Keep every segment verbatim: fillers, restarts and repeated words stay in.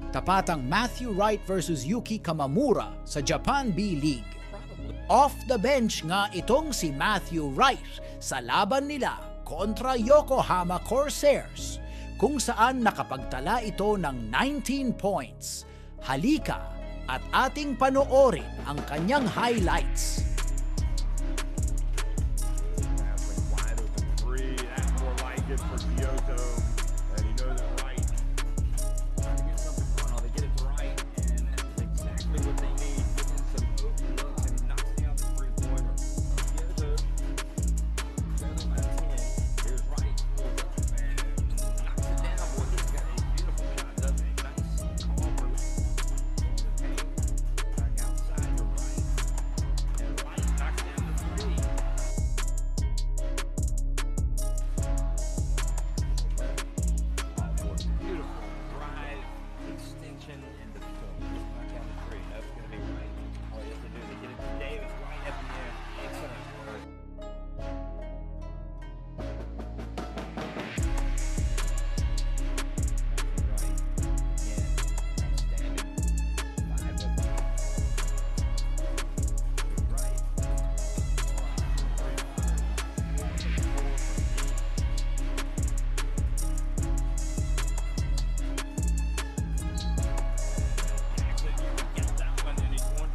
Tapatang Matthew Wright versus Yuki Kawamura sa Japan B-League. Off the bench nga itong si Matthew Wright sa laban nila kontra Yokohama Corsairs, kung saan nakapagtala ito ng nineteen points. Halika at ating panoorin ang kanyang highlights. Wide open three, that's more like it for Kyoto, and he knows it right. Trying to get something going on, they get it to Wright, and that's exactly what they need. Getting some open looks, and he knocks down the three-pointer. Kyoto, trailing by ten. Here's Wright, pulls up, and knocks it down. Boy, this guy, a beautiful shot, doesn't he? Nice, calm release. Back outside to Wright, and Wright knocks down the three. Beautiful drive, extension, and the point. Knock down the three. That's going to be right. All you have to do is get it to Davis right at the end. Excellent. Right. Again, outstanding. Five of them. Right. Actually, you can get that one, and he's one.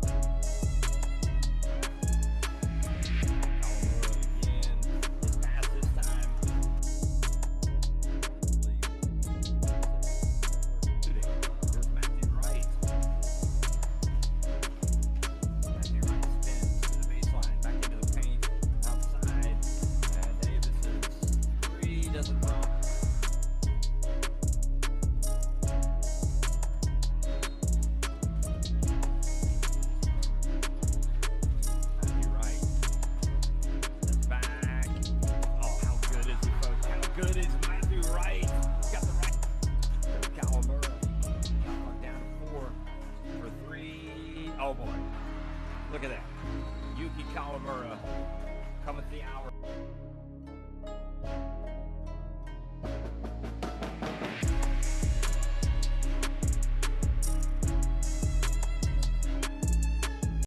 Kawamura again. His pass this time. Here's Matthew Wright. Matthew Wright spins to the baseline, back into the paint, outside, and Davis's three doesn't drop. Matthew Wright. That's back. Oh, how good is he, folks? How good is Matthew Wright? He's got the right. There's Kawamura. Got down to four for three. Oh boy. Look at that. Yuki Kawamura coming to the hour.